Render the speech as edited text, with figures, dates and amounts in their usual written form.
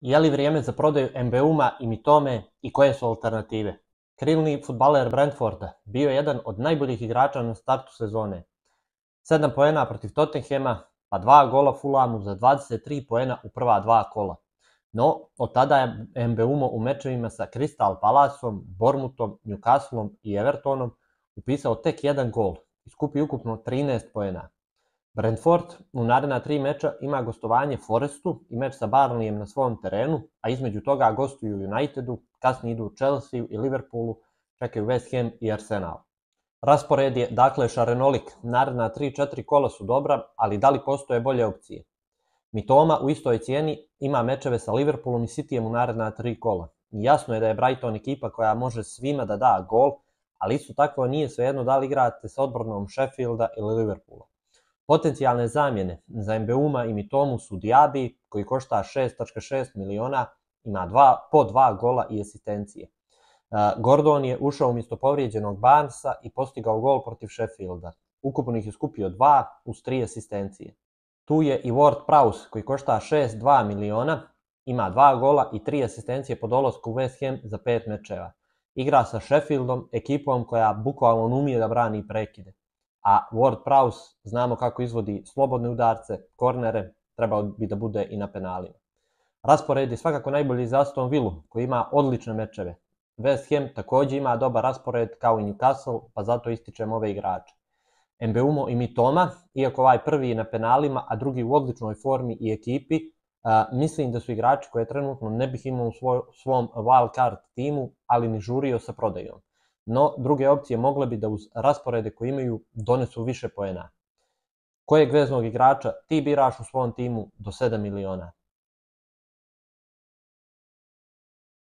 Je li vrijeme za prodaju Mbeuma i Mitome i koje su alternative? Krilni fudbaler Brentforda bio je jedan od najboljih igrača na startu sezone. 7 poena protiv Tottenhema, pa 2 gola Fulamu za 23 poena u prva 2 kola. No, od tada je Mbeumo u mečevima sa Crystal Palaceom, Bournemouthom, Newcastleom i Evertonom upisao tek 1 gol i skupio ukupno 13 poena. Brentford u naredna 3 meča ima gostovanje Forestu i meč sa Burnleyjem na svom terenu, a između toga gostuju Unitedu, kasnije idu Chelsea i Liverpoolu, čekaju West Ham i Arsenal. Raspored je dakle šarenolik, naredna 3-4 kola su dobra, ali da li postoje bolje opcije? Mitoma u istoj cijeni ima mečeve sa Liverpoolom i Cityjem u naredna 3 kola. Jasno je da je Brighton ekipa koja može svima da da gol, ali isto tako nije svejedno da li igrate sa odbranom Sheffielda ili Liverpoola. Potencijalne zamjene za Mbeuma i Mitomu su Diaby, koji košta 6,6 miliona, ima po 2 gola i asistencije. Gordon je ušao umjesto povrijeđenog Barnesa i postigao gol protiv Sheffielda. Ukupno ih je skupio 2 uz 3 asistencije. Tu je i Ward-Prowse koji košta 6,2 miliona, ima 2 gola i 3 asistencije po dolasku u West Ham za 5 mečeva. Igra sa Sheffieldom, ekipom koja bukvalno umije da brani prekide. A Ward-Prowse znamo kako izvodi slobodne udarce, kornere, trebao bi da bude i na penalima. Raspored je svakako najbolji za Aston Villu, koji ima odlične mečeve. West Ham također ima dobar raspored kao i Newcastle, pa zato ističem ove igrače. Mbeumo i Mitoma, iako ovaj prvi je na penalima, a drugi u odličnoj formi i ekipi, mislim da su igrači koje trenutno ne bih imao u svom wildcard timu, ali ni žurio sa prodajom. No, druge opcije mogle bi da uz rasporede koje imaju donesu više poena. Kojeg veznog igrača ti biraš u svom timu do 7 miliona?